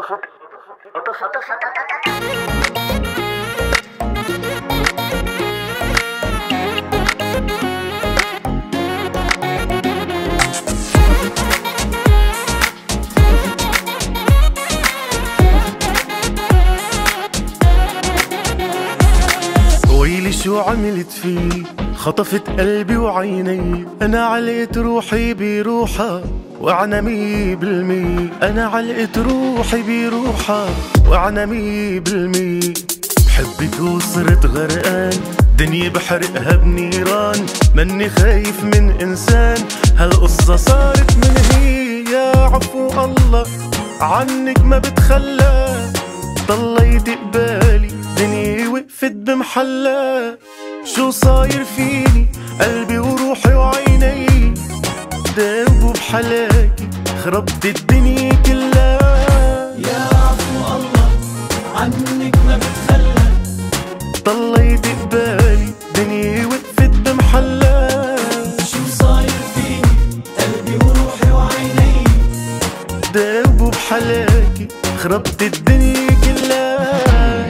ويلي شو عملت فيه، خطفت قلبي وعيني. أنا علقت روحي بروحها وأنا 100%. أنا علقت روحي بروحها وأنا 100%. بحبك وصرت غرقان، دنيا بحرقها بنيران. مني خايف من إنسان، هالقصة صارت من هي. يا عفو الله عنك ما بتخلى، ضليت قبالي دنيا وقفت بمحلها. شو صاير فيني قلبي وروحي وعيني، داوبوا بحلاكي خربت الدنيا كلها. يا عفو الله عنك ما بتخلى، ضليت قبالي دنيا وقفت بمحلها. شو صاير فيني قلبي وروحي وعيني، داوبوا بحلاكي خربت الدنيا كلها.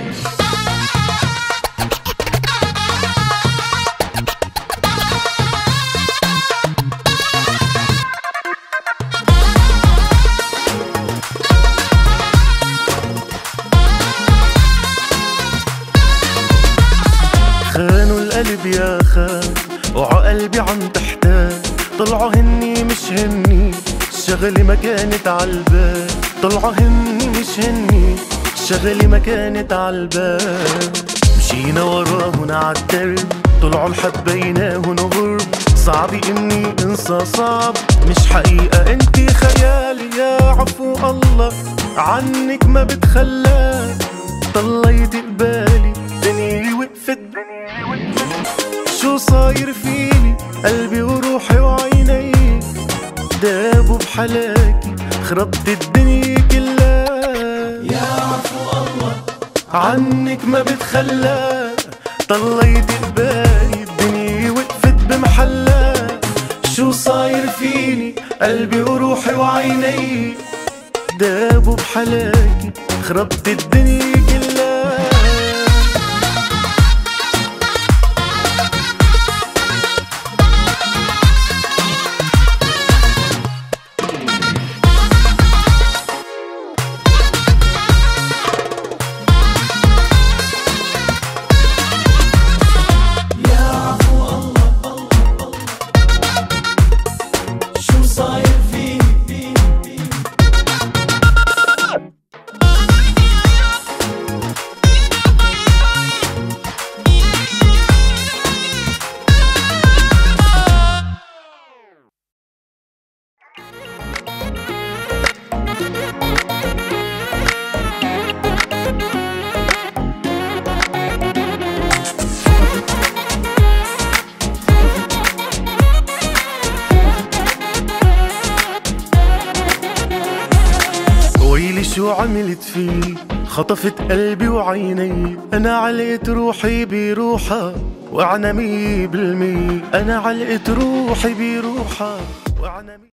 خانوا القلب يا خان وعقلبي عم تحتاج. طلعوا هني مش هني، الشغلة ما كانت عالبال. طلعوا هني مش هني، الشغلة ما كانت عالبال. مشينا وراهن عالدرب، طلعوا حبيناهن غرب. صعب اني انسى، صعب مش حقيقة انتي خيالي. يا عفو الله عنك ما بتخلى، طليت قبالي دنيا وقفت. شو صاير فيني قلبي وروحي وعيني، دابوا بحلاكي خربت الدنيا كلها. يا عفو الله عنك ما بتخلى، طليت قبالي الدنيا وقفت بمحلها. شو صاير فيني قلبي وروحي وعيني، دابوا بحلاكي خربت الدنيا كلها. ويلي شو عملت فيه، خطفت قلبي وعيني. أنا علقت روحي بروحها وأنا 100%. أنا علقت روحي بروحها وأنا